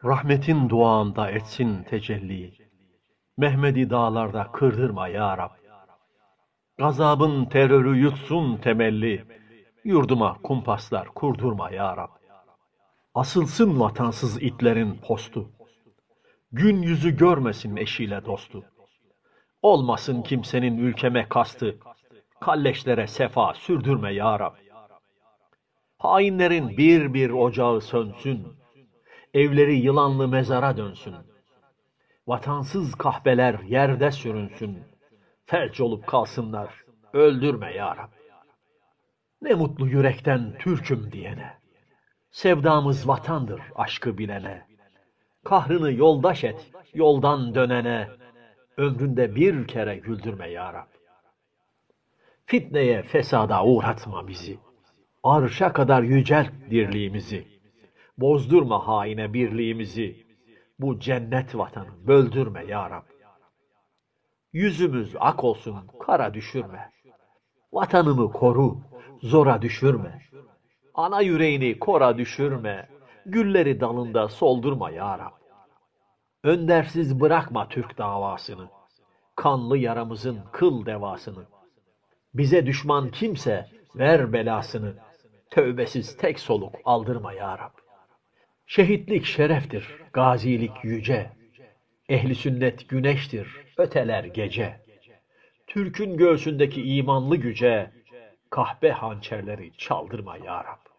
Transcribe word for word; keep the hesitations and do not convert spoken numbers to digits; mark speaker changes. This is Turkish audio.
Speaker 1: Rahmetin duağında etsin tecelli. Mehmedi dağlarda kırdırma ya Rab. Gazabın terörü yutsun temelli. Yurduma kumpaslar kurdurma ya Rab. Asılsın vatansız itlerin postu. Gün yüzü görmesin eşiyle dostu. Olmasın kimsenin ülkeme kastı. Kalleşlere sefa sürdürme ya Rab. Hainlerin bir bir ocağı sönsün. Evleri yılanlı mezara dönsün. Vatansız kahpeler yerde sürünsün. Felç olup kalsınlar, öldürme ya Rab. Ne mutlu yürekten Türk'üm diyene. Sevdamız vatandır aşkı bilene. Kahrını yoldaş et, yoldan dönene. Ömründe bir kere güldürme ya Rab. Fitneye, fesada uğratma bizi. Arşa kadar yücelt dirliğimizi. Bozdurma haine birliğimizi. Bu cennet vatanı böldürme ya Rab. Yüzümüz ak olsun, kara düşürme. Vatanımı koru, zora düşürme. Ana yüreğini kora düşürme. Gülleri dalında soldurma ya Rab. Öndersiz bırakma Türk davasını. Kanlı yaramızın kıl devasını. Bize düşman kimse ver belasını. Tövbesiz tek soluk aldırma ya Rab. Şehitlik şereftir, gazilik yüce. Ehli sünnet güneştir, öteler gece. Türk'ün göğsündeki imanlı güce, kahpe hançerleri çaldırma ya Rab.